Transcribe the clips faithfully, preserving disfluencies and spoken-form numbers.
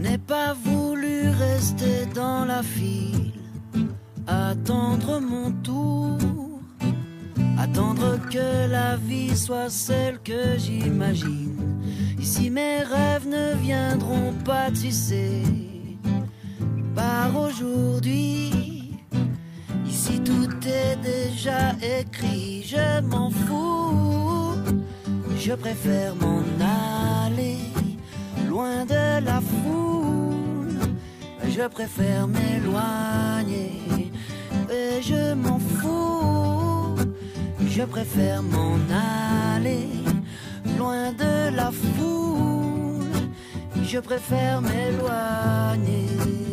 n'ai pas voulu rester dans la file, attendre mon tour, attendre que la vie soit celle que j'imagine. Ici mes rêves ne viendront pas, tu sais. Je pars aujourd'hui, ici tout est déjà écrit. Je m'en fous, je préfère m'en aller loin de la foule. Je préfère m'éloigner et je m'en fous. Je préfère m'en aller loin de la foule. Je préfère m'éloigner.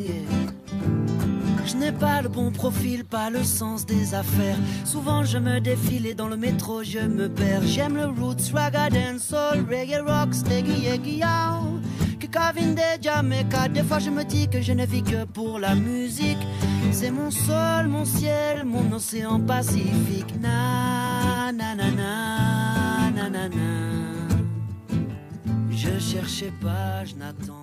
Je n'ai pas le bon profil, pas le sens des affaires. Souvent je me défile et dans le métro je me perds. J'aime le roots, ragga, dancehall, reggae, rock, steady, yegi, yow. Que Calvin de Jamaica. Des fois je me dis que je ne vis que pour la musique. C'est mon sol, mon ciel, mon océan Pacifique. Na na na na na na na. Je cherchais pas, je n'attends